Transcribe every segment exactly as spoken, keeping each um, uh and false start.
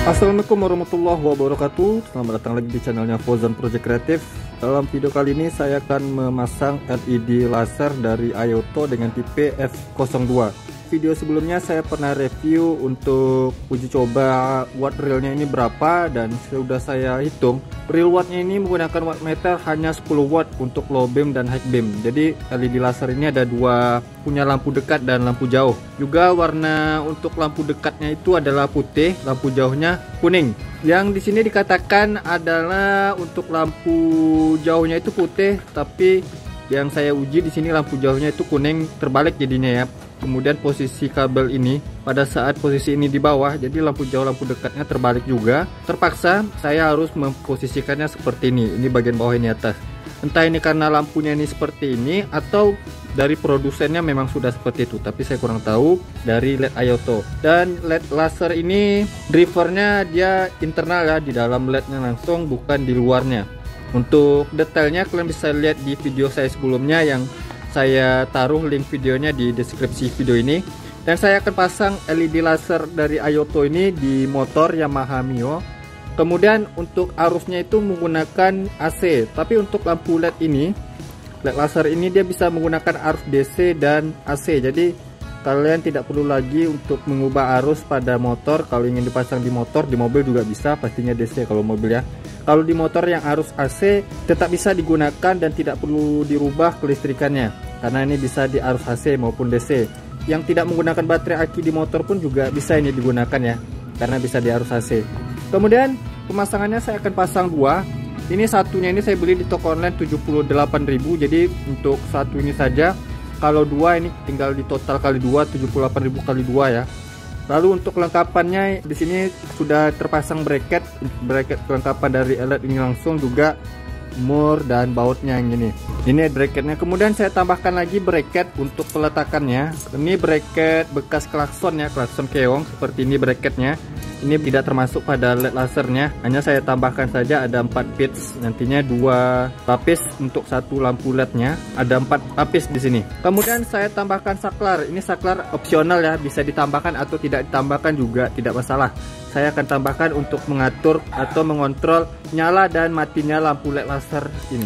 Assalamualaikum warahmatullahi wabarakatuh. Selamat datang lagi di channelnya Fauzan Project Kreatif. Dalam video kali ini saya akan memasang L E D laser dari Ayoto dengan tipe F nol dua. Video sebelumnya saya pernah review untuk uji coba watt realnya ini berapa, dan sudah saya hitung real wattnya ini menggunakan wattmeter hanya sepuluh watt untuk low beam dan high beam. Jadi L E D laser ini ada dua, punya lampu dekat dan lampu jauh. Juga warna untuk lampu dekatnya itu adalah putih, lampu jauhnya kuning. Yang di sini dikatakan adalah untuk lampu jauhnya itu putih, tapi yang saya uji di sini lampu jauhnya itu kuning, terbalik jadinya ya. Kemudian posisi kabel ini pada saat posisi ini di bawah, jadi lampu jauh lampu dekatnya terbalik juga. Terpaksa saya harus memposisikannya seperti ini. Ini bagian bawah, ini atas. Entah ini karena lampunya ini seperti ini atau dari produsennya memang sudah seperti itu, tapi saya kurang tahu. Dari L E D Ayoto. Dan L E D laser ini drivernya dia internal ya, di dalam L E D-nya langsung, bukan di luarnya. Untuk detailnya kalian bisa lihat di video saya sebelumnya yang saya taruh link videonya di deskripsi video ini. Dan saya akan pasang L E D laser dari Ayoto ini di motor Yamaha Mio. Kemudian untuk arusnya itu menggunakan A C, tapi untuk lampu L E D ini, L E D laser ini dia bisa menggunakan arus D C dan A C. Jadi kalian tidak perlu lagi untuk mengubah arus pada motor. Kalau ingin dipasang di motor, di mobil juga bisa, pastinya D C kalau mobil ya. Kalau di motor yang arus A C tetap bisa digunakan dan tidak perlu dirubah kelistrikannya, karena ini bisa di arus A C maupun D C. Yang tidak menggunakan baterai aki di motor pun juga bisa ini digunakan ya, karena bisa di arus A C. Kemudian pemasangannya saya akan pasang dua. Ini satunya ini saya beli di toko online tujuh puluh delapan ribu. Jadi untuk satu ini saja. Kalau dua ini tinggal di total kali dua, tujuh puluh delapan ribu kali dua ya. Lalu untuk kelengkapannya di sini sudah terpasang bracket, bracket kelengkapan dari L E D ini langsung, juga mur dan bautnya yang ini. Ini bracketnya. Kemudian saya tambahkan lagi bracket untuk peletakannya. Ini bracket bekas klakson ya, klakson keong seperti ini bracketnya. Ini tidak termasuk pada L E D lasernya, hanya saya tambahkan saja. Ada empat bits, nantinya dua lapis untuk satu lampu L E D-nya. Ada empat lapis di sini. Kemudian saya tambahkan saklar. Ini saklar opsional ya, bisa ditambahkan atau tidak ditambahkan juga tidak masalah. Saya akan tambahkan untuk mengatur atau mengontrol nyala dan matinya lampu L E D laser ini.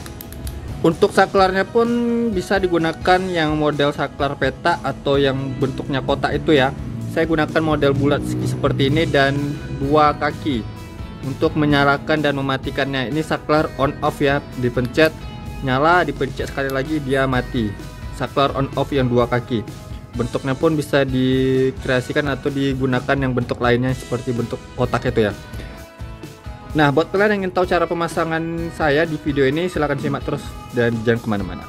Untuk saklarnya pun bisa digunakan yang model saklar peta atau yang bentuknya kotak itu ya. Saya gunakan model bulat seperti ini dan dua kaki untuk menyalakan dan mematikannya. Ini saklar on off ya, dipencet nyala, dipencet sekali lagi dia mati. Saklar on off yang dua kaki. Bentuknya pun bisa dikreasikan atau digunakan yang bentuk lainnya seperti bentuk kotak itu ya. Nah, buat kalian yang ingin tahu cara pemasangan saya di video ini, silahkan simak terus dan jangan kemana-mana.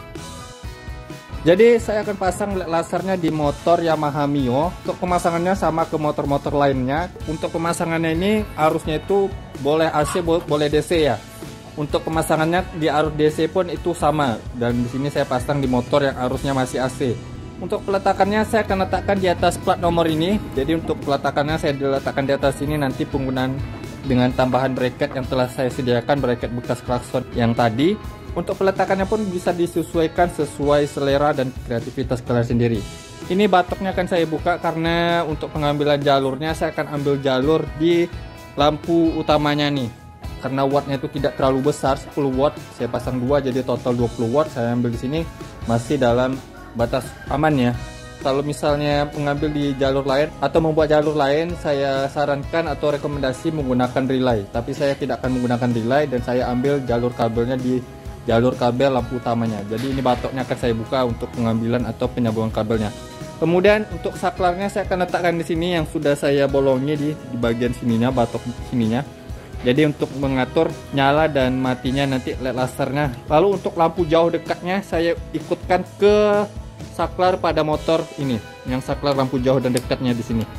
Jadi saya akan pasang L E D lasernya di motor Yamaha Mio. Untuk pemasangannya sama ke motor-motor lainnya. Untuk pemasangannya ini arusnya itu boleh A C, boleh D C ya. Untuk pemasangannya di arus D C pun itu sama. Dan di sini saya pasang di motor yang arusnya masih A C. Untuk peletakannya saya akan letakkan di atas plat nomor ini. Jadi untuk peletakannya saya diletakkan di atas ini, nanti penggunaan dengan tambahan bracket yang telah saya sediakan, bracket bekas klakson yang tadi. Untuk peletakannya pun bisa disesuaikan sesuai selera dan kreativitas kalian sendiri. Ini batoknya akan saya buka karena untuk pengambilan jalurnya saya akan ambil jalur di lampu utamanya nih. Karena wattnya itu tidak terlalu besar, sepuluh watt, saya pasang dua jadi total dua puluh watt. Saya ambil di sini masih dalam batas aman ya. Kalau misalnya mengambil di jalur lain atau membuat jalur lain, saya sarankan atau rekomendasi menggunakan relay. Tapi saya tidak akan menggunakan relay dan saya ambil jalur kabelnya di jalur kabel lampu utamanya. Jadi ini batoknya akan saya buka untuk pengambilan atau penyambungan kabelnya. Kemudian untuk saklarnya saya akan letakkan di sini yang sudah saya bolongi di, di bagian sininya, batok sininya. Jadi untuk mengatur nyala dan matinya nanti L E D lasernya. Lalu untuk lampu jauh dekatnya saya ikutkan ke saklar pada motor ini, yang saklar lampu jauh dan dekatnya di sini.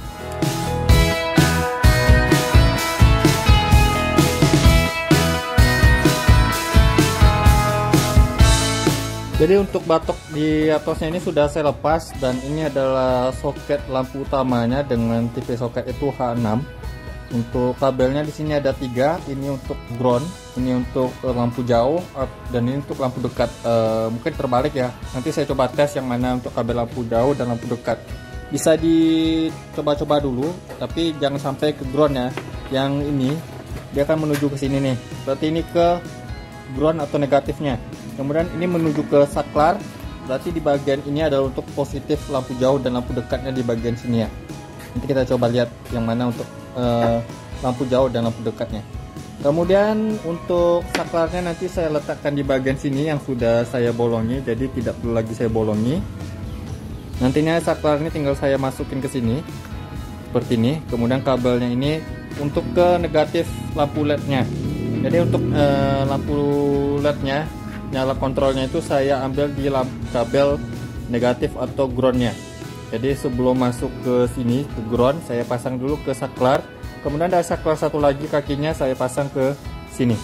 Jadi untuk batok di atasnya ini sudah saya lepas, dan ini adalah soket lampu utamanya dengan tipe soket itu H enam. Untuk kabelnya di sini ada tiga, ini untuk ground, ini untuk lampu jauh, dan ini untuk lampu dekat. E, mungkin terbalik ya. Nanti saya coba tes yang mana untuk kabel lampu jauh dan lampu dekat. Bisa dicoba-coba dulu, tapi jangan sampai ke ground ya. yang ini dia akan menuju ke sini nih. Berarti ini ke ground atau negatifnya. Kemudian ini menuju ke saklar. Berarti di bagian ini adalah untuk positif lampu jauh dan lampu dekatnya di bagian sini ya. Nanti kita coba lihat yang mana untuk uh, lampu jauh dan lampu dekatnya. Kemudian untuk saklarnya nanti saya letakkan di bagian sini yang sudah saya bolongi, jadi tidak perlu lagi saya bolongi. Nantinya saklar ini tinggal saya masukin ke sini seperti ini. Kemudian kabelnya ini untuk ke negatif lampu L E D-nya. Jadi untuk eh, lampu L E D-nya, nyala kontrolnya itu saya ambil di lampu kabel negatif atau ground-nya. Jadi sebelum masuk ke sini ke ground, saya pasang dulu ke saklar. Kemudian ada saklar satu lagi kakinya saya pasang ke sini.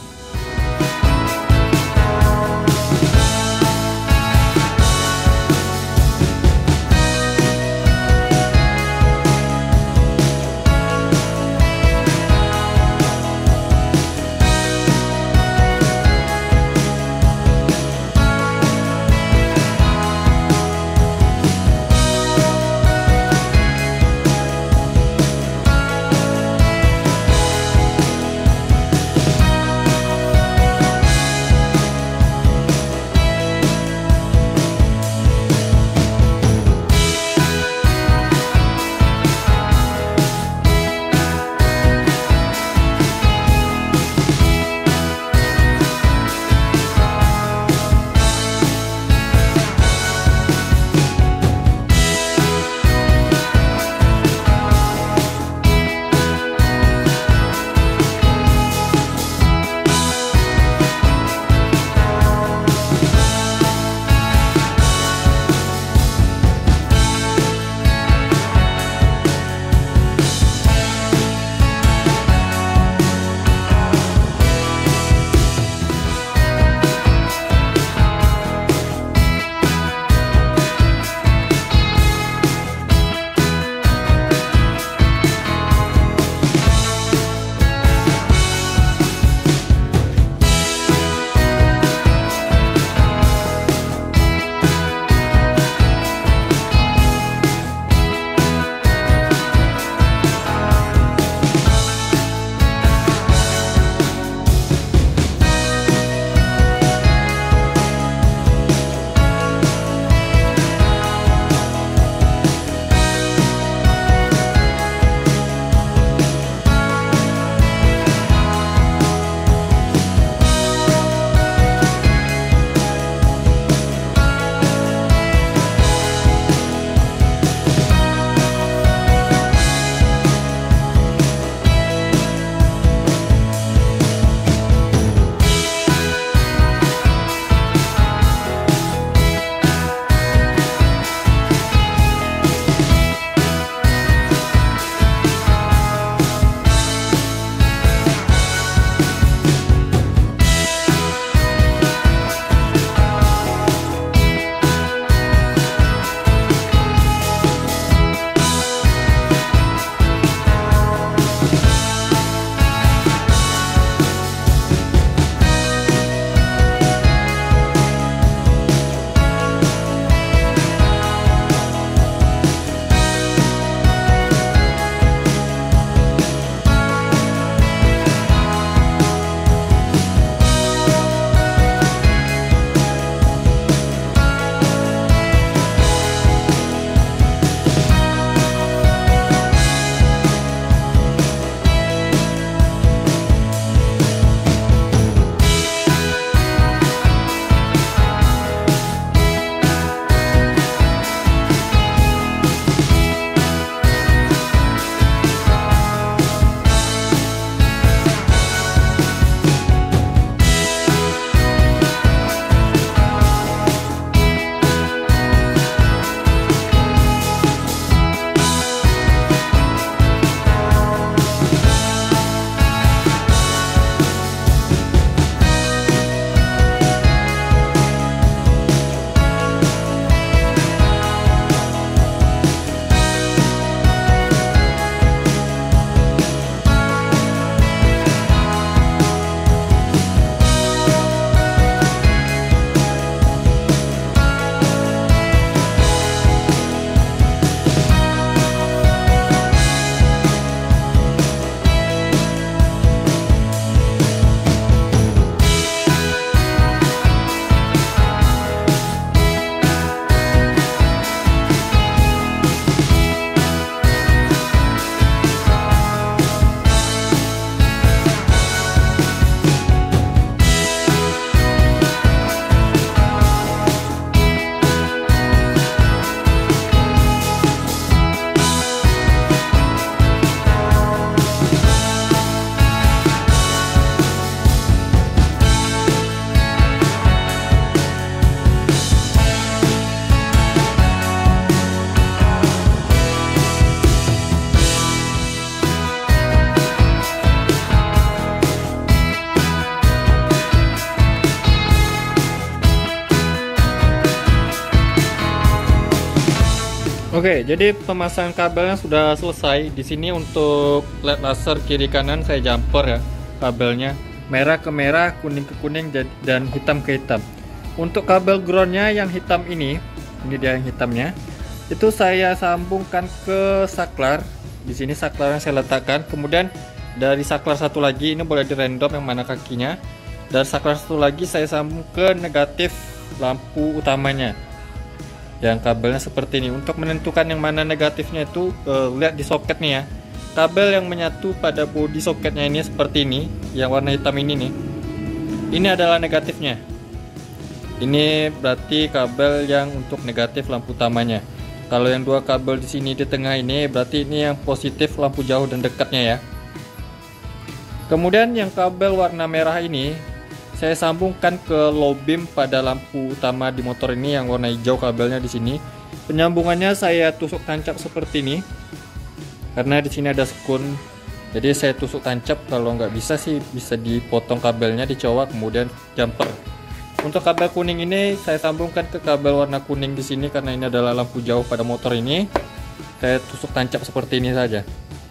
Oke, jadi pemasangan kabelnya sudah selesai. Di sini untuk L E D laser kiri kanan saya jumper ya kabelnya, merah ke merah, kuning ke kuning, dan hitam ke hitam. Untuk kabel groundnya yang hitam ini, ini dia yang hitamnya, itu saya sambungkan ke saklar. Di sini saklarnya saya letakkan. Kemudian dari saklar satu lagi, ini boleh di random yang mana kakinya. Dari saklar satu lagi saya sambung ke negatif lampu utamanya. Yang kabelnya seperti ini. Untuk menentukan yang mana negatifnya itu uh, lihat di soket nih ya. Kabel yang menyatu pada bodi soketnya ini seperti ini, yang warna hitam ini nih. Ini adalah negatifnya. Ini berarti kabel yang untuk negatif lampu utamanya. Kalau yang dua kabel di sini di tengah ini berarti ini yang positif lampu jauh dan dekatnya ya. Kemudian yang kabel warna merah ini saya sambungkan ke low beam pada lampu utama di motor ini yang warna hijau kabelnya di sini. Penyambungannya saya tusuk tancap seperti ini. Karena di sini ada sekun. Jadi saya tusuk tancap, kalau nggak bisa sih bisa dipotong kabelnya, dicowok kemudian jumper. Untuk kabel kuning ini saya sambungkan ke kabel warna kuning di sini karena ini adalah lampu jauh pada motor ini. Saya tusuk tancap seperti ini saja.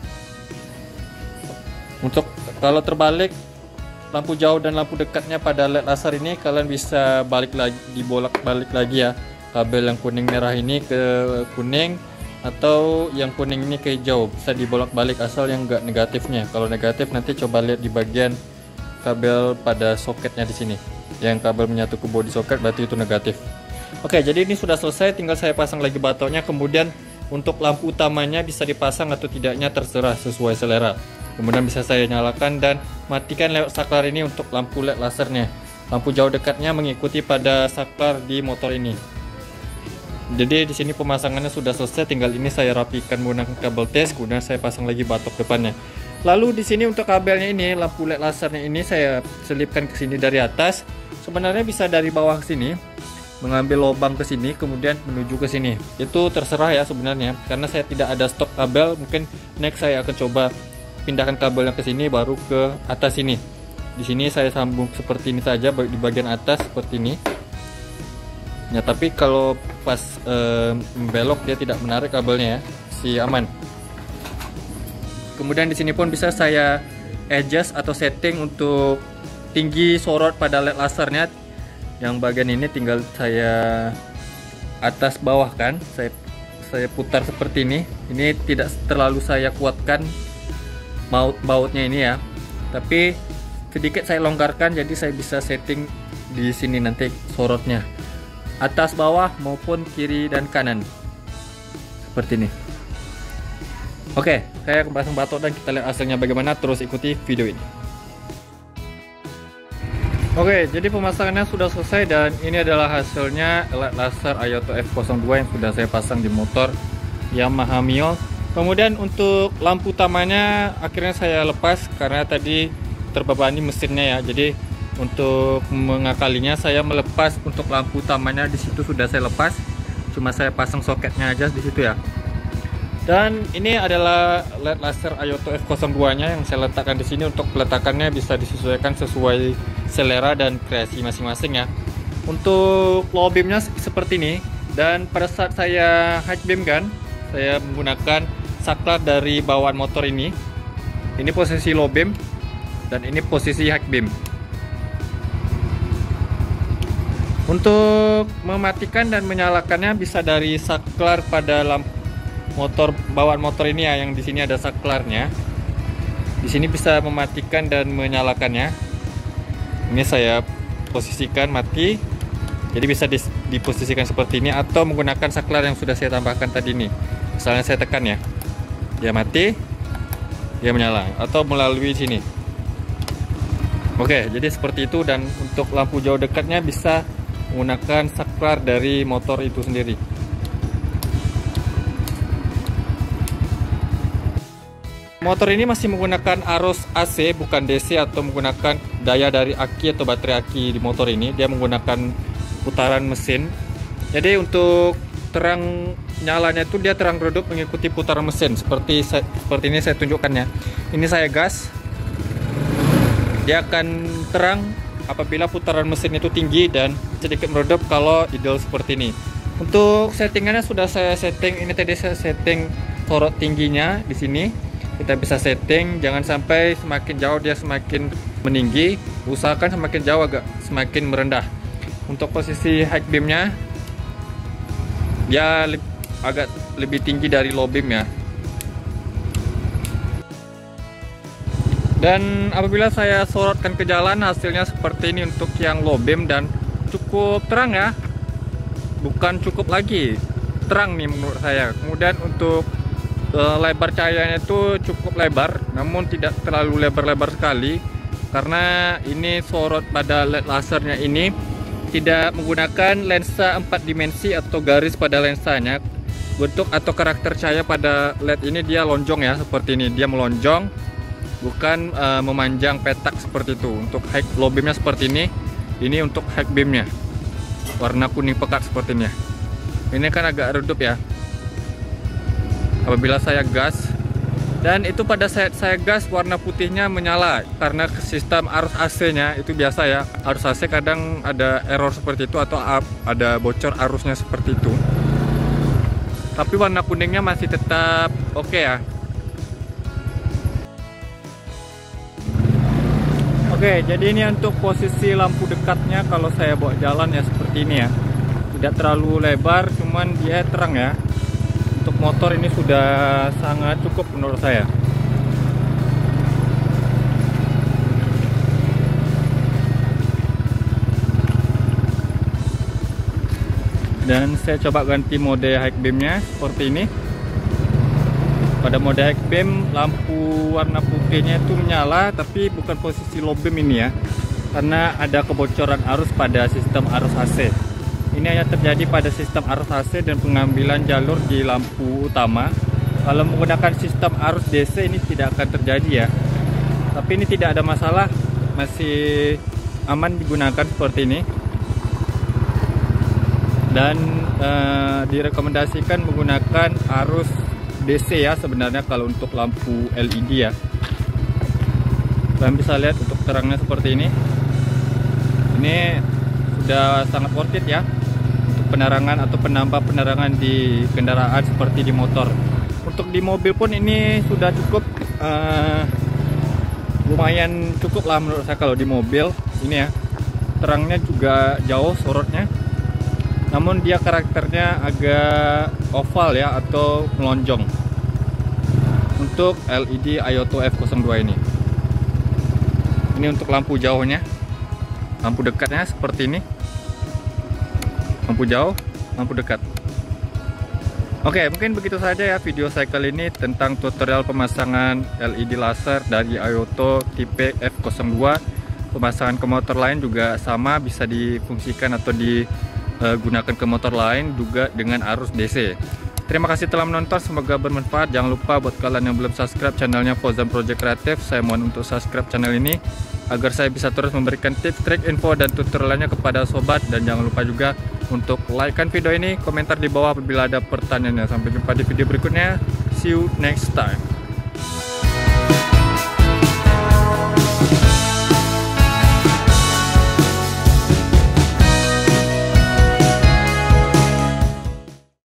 Untuk kalau terbalik lampu jauh dan lampu dekatnya pada L E D laser ini, kalian bisa balik lagi, dibolak balik lagi ya. Kabel yang kuning merah ini ke kuning atau yang kuning ini ke hijau, bisa dibolak balik asal yang enggak negatifnya. Kalau negatif nanti coba lihat di bagian kabel pada soketnya di sini. Yang kabel menyatu ke bodi soket berarti itu negatif. Oke, jadi ini sudah selesai, tinggal saya pasang lagi batoknya. Kemudian untuk lampu utamanya bisa dipasang atau tidaknya terserah sesuai selera. Kemudian bisa saya nyalakan dan matikan lewat saklar ini untuk lampu L E D lasernya. Lampu jauh dekatnya mengikuti pada saklar di motor ini. Jadi di sini pemasangannya sudah selesai, tinggal ini saya rapikan menggunakan kabel tes, kemudian saya pasang lagi batok depannya. Lalu di sini untuk kabelnya ini, lampu L E D lasernya ini saya selipkan ke sini dari atas. Sebenarnya bisa dari bawah ke sini, mengambil lubang ke sini kemudian menuju ke sini. Itu terserah ya sebenarnya, karena saya tidak ada stok kabel. Mungkin next saya akan coba pindahkan kabelnya ke sini baru ke atas ini. Di sini saya sambung seperti ini saja di bagian atas seperti ini. Ya, tapi kalau pas e, membelok dia tidak menarik kabelnya ya, si aman. Kemudian di sini pun bisa saya adjust atau setting untuk tinggi sorot pada L E D lasernya. Yang bagian ini tinggal saya atas bawah kan, saya saya putar seperti ini. Ini tidak terlalu saya kuatkan baut bautnya ini ya, tapi sedikit saya longgarkan, jadi saya bisa setting di sini nanti sorotnya atas bawah maupun kiri dan kanan seperti ini. Oke, saya akan pasang batok dan kita lihat hasilnya bagaimana, terus ikuti video ini. Oke, jadi pemasangannya sudah selesai dan ini adalah hasilnya L E D laser Ayoto F nol dua yang sudah saya pasang di motor Yamaha Mio. Kemudian untuk lampu utamanya akhirnya saya lepas karena tadi terbebani mesinnya ya. Jadi untuk mengakalinya saya melepas untuk lampu utamanya, di situ sudah saya lepas. Cuma saya pasang soketnya aja di situ ya. Dan ini adalah L E D laser Ayoto F nol dua nya yang saya letakkan di sini. Untuk peletakannya bisa disesuaikan sesuai selera dan kreasi masing-masing ya. Untuk low beamnya seperti ini, dan pada saat saya high beam kan, saya menggunakan saklar dari bawaan motor ini. Ini posisi low beam dan ini posisi high beam. Untuk mematikan dan menyalakannya bisa dari saklar pada lampu motor bawaan motor ini ya, yang di sini ada saklarnya. Di sini bisa mematikan dan menyalakannya. Ini saya posisikan mati. Jadi bisa diposisikan seperti ini atau menggunakan saklar yang sudah saya tambahkan tadi nih. Misalnya saya tekan ya, dia mati, dia menyala, atau melalui sini. Oke, jadi seperti itu. Dan untuk lampu jauh dekatnya bisa menggunakan saklar dari motor itu sendiri. Motor ini masih menggunakan arus A C bukan D C atau menggunakan daya dari aki atau baterai aki di motor ini. Dia menggunakan putaran mesin. Jadi untuk terang nyalanya itu dia terang redup mengikuti putaran mesin seperti seperti ini saya tunjukkannya. Ini saya gas. Dia akan terang apabila putaran mesin itu tinggi dan sedikit meredup kalau idle seperti ini. Untuk settingannya sudah saya setting. Ini tadi saya setting sorot tingginya di sini. Kita bisa setting, jangan sampai semakin jauh dia semakin meninggi. Usahakan semakin jauh agak semakin merendah. Untuk posisi high beamnya, dia le agak lebih tinggi dari low beam ya. Dan apabila saya sorotkan ke jalan, hasilnya seperti ini untuk yang low beam dan cukup terang ya. Bukan cukup lagi, terang nih menurut saya. Kemudian untuk uh, lebar cahayanya itu cukup lebar, namun tidak terlalu lebar-lebar sekali, karena ini sorot pada L E D lasernya ini tidak menggunakan lensa empat dimensi atau garis pada lensanya. Bentuk atau karakter cahaya pada L E D ini dia lonjong ya, seperti ini. Dia melonjong, bukan uh, memanjang petak seperti itu. Untuk high low beamnya seperti ini. Ini untuk high beamnya, warna kuning pekat seperti ini. Ini kan agak redup ya apabila saya gas, dan itu pada saat saya gas warna putihnya menyala karena sistem arus A C nya itu biasa ya. Arus A C kadang ada error seperti itu atau ada bocor arusnya seperti itu, tapi warna kuningnya masih tetap oke okay ya. Oke, jadi ini untuk posisi lampu dekatnya kalau saya bawa jalan ya seperti ini ya. Tidak terlalu lebar, cuman dia terang ya. Untuk motor ini sudah sangat cukup menurut saya. Dan saya coba ganti mode high beamnya seperti ini. Pada mode high beam, lampu warna putihnya itu menyala, tapi bukan posisi low beam ini ya, karena ada kebocoran arus pada sistem arus A C. Ini hanya terjadi pada sistem arus A C dan pengambilan jalur di lampu utama. Kalau menggunakan sistem arus D C ini tidak akan terjadi ya. Tapi ini tidak ada masalah, masih aman digunakan seperti ini. Dan eh, direkomendasikan menggunakan arus D C ya sebenarnya kalau untuk lampu L E D ya. Kalian bisa lihat untuk terangnya seperti ini. Ini sudah sangat worth it ya untuk penerangan atau penambah penerangan di kendaraan seperti di motor. Untuk di mobil pun ini sudah cukup, uh, lumayan cukup lah menurut saya kalau di mobil ini ya. Terangnya juga jauh sorotnya, namun dia karakternya agak oval ya atau melonjong untuk L E D AYOTO F nol dua ini. Ini untuk lampu jauhnya, lampu dekatnya seperti ini. Lampu jauh, lampu dekat. Oke, mungkin begitu saja ya video saya kali ini tentang tutorial pemasangan L E D laser dari AYOTO tipe F nol dua. Pemasangan ke motor lain juga sama, bisa difungsikan atau digunakan ke motor lain juga dengan arus D C. Terima kasih telah menonton, semoga bermanfaat. Jangan lupa buat kalian yang belum subscribe channelnya Fozan Project Creative, saya mohon untuk subscribe channel ini agar saya bisa terus memberikan tips, trik, info, dan tutorial lainnya kepada sobat. Dan jangan lupa juga untuk like kan video ini, komentar di bawah apabila ada pertanyaannya. Sampai jumpa di video berikutnya. See you next time.